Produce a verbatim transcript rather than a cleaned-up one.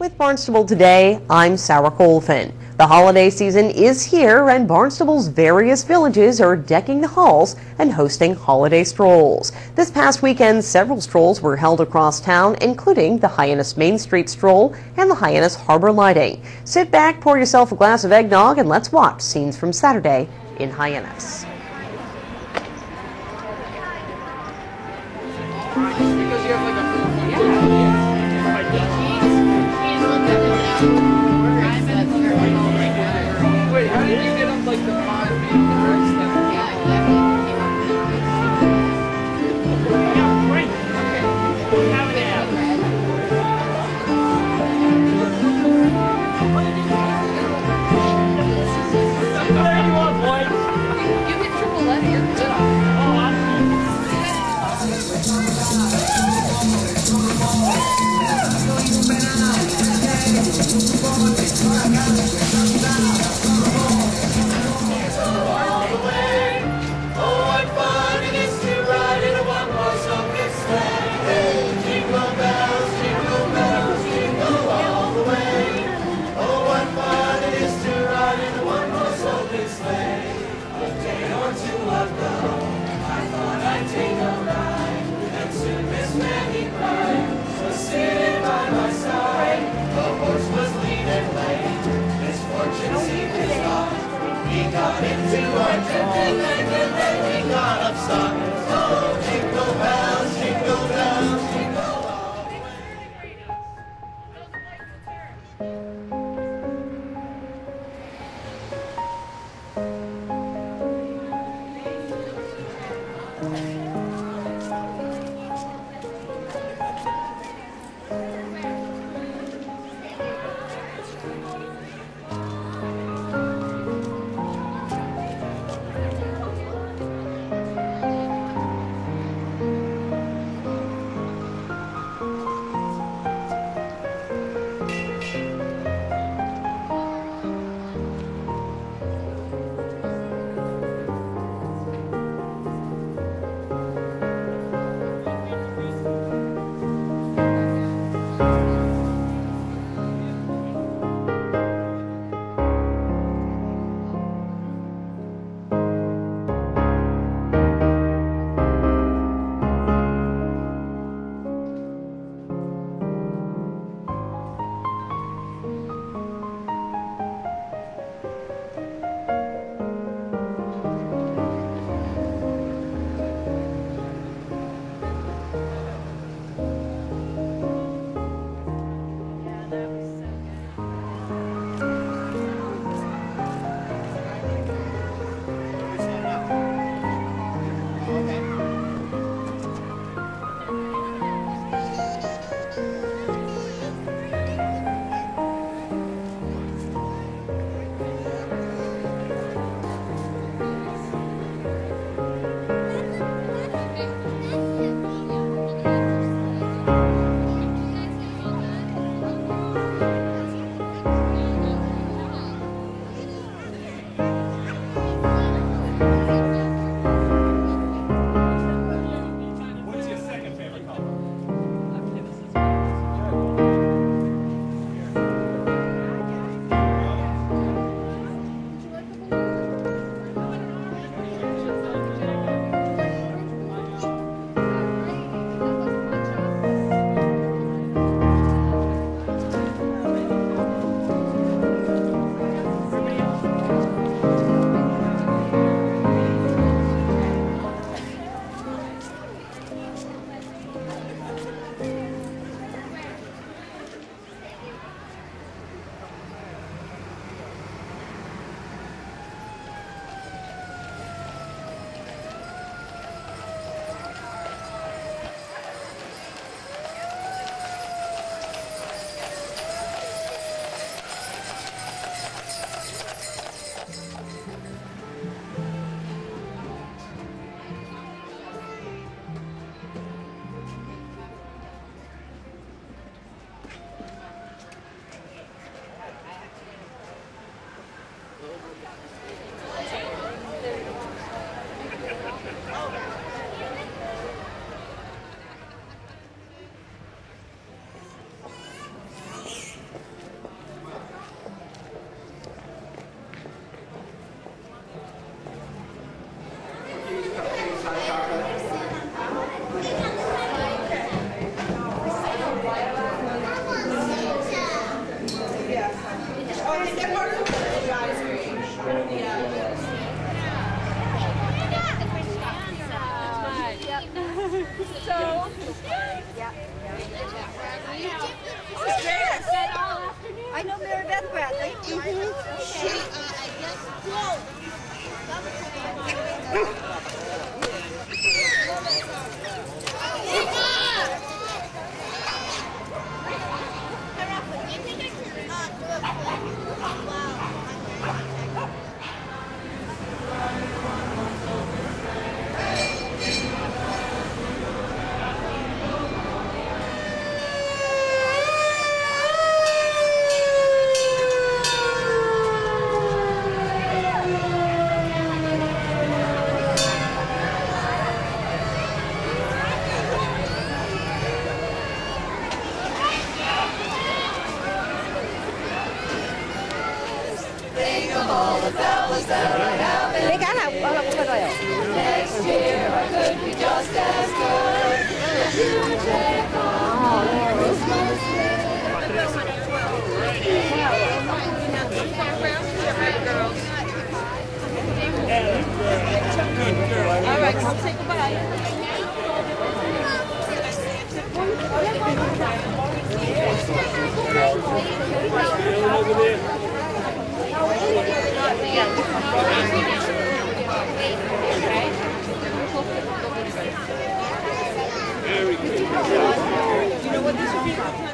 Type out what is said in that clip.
With Barnstable Today, I'm Sarah Colfin. The holiday season is here, and Barnstable's various villages are decking the halls and hosting holiday strolls. This past weekend, several strolls were held across town, including the Hyannis Main Street Stroll and the Hyannis Harbor Lighting. Sit back, pour yourself a glass of eggnog, and let's watch scenes from Saturday in Hyannis. Wait, how did you get up like the five feet first? Yeah, great. Okay. Have an app. There you are, boys. You get triple letter, you're good. Oh, awesome. Misfortune So, this is Janice. I know Mary Beth Bradley. Mm-hmm. She, uh, I guess, whoa! Lấy cá nào ở đâu cũng rồi. Next year I could be just as good. You take on Christmas All right, come say goodbye. Very good. You know what this would be?